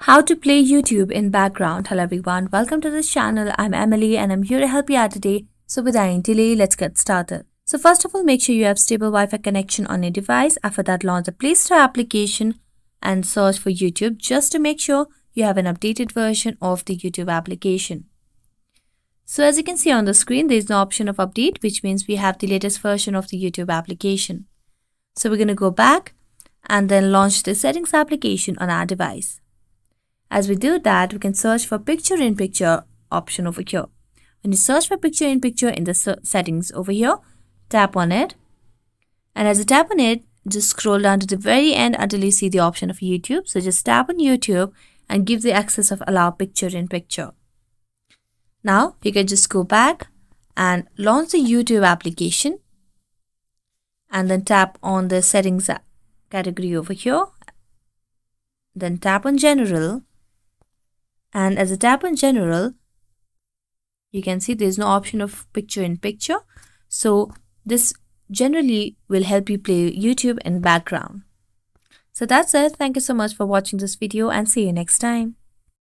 How to play YouTube in background. Hello everyone, welcome to this channel. I'm Emily and I'm here to help you out today. So without any delay, let's get started. So first of all, make sure you have stable Wi-Fi connection on your device. After that, launch the Play Store application and search for YouTube just to make sure you have an updated version of the YouTube application. So as you can see on the screen, there is no option of update, which means we have the latest version of the YouTube application. So we're going to go back and then launch the settings application on our device. As we do that, we can search for picture-in-picture option over here. When you search for picture-in-picture in the settings over here, tap on it. And as you tap on it, just scroll down to the very end until you see the option of YouTube. So just tap on YouTube and give the access of allow picture-in-picture. Now you can just go back and launch the YouTube application and then tap on the settings category over here. Then tap on general. And as you tap on general, you can see there's no option of picture-in-picture. So this generally will help you play YouTube in background. So that's it. Thank you so much for watching this video and see you next time.